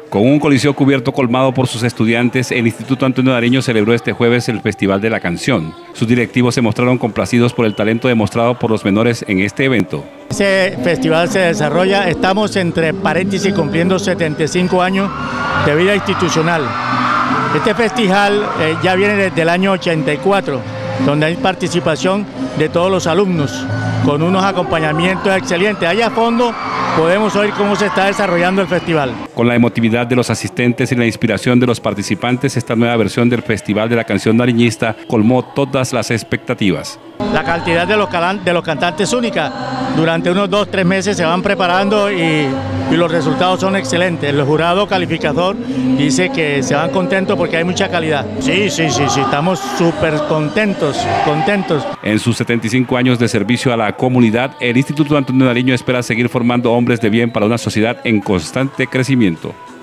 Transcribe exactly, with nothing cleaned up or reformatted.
Con un coliseo cubierto colmado por sus estudiantes, el Instituto Antonio Nariño celebró este jueves el Festival de la Canción. Sus directivos se mostraron complacidos por el talento demostrado por los menores en este evento. Ese festival se desarrolla, estamos entre paréntesis cumpliendo setenta y cinco años de vida institucional. Este festival eh, ya viene desde el año ochenta y cuatro, donde hay participación de todos los alumnos, con unos acompañamientos excelentes. Allá a fondo podemos oír cómo se está desarrollando el festival. Con la emotividad de los asistentes y la inspiración de los participantes, esta nueva versión del Festival de la Canción Nariñista colmó todas las expectativas. La cantidad de los, de los cantantes única, durante unos dos, tres meses se van preparando y, y los resultados son excelentes. El jurado calificador dice que se van contentos porque hay mucha calidad. Sí, sí, sí, sí, estamos súper contentos, contentos. En sus setenta y cinco años de servicio a la comunidad, el Instituto Antonio Nariño espera seguir formando hombres de bien para una sociedad en constante crecimiento.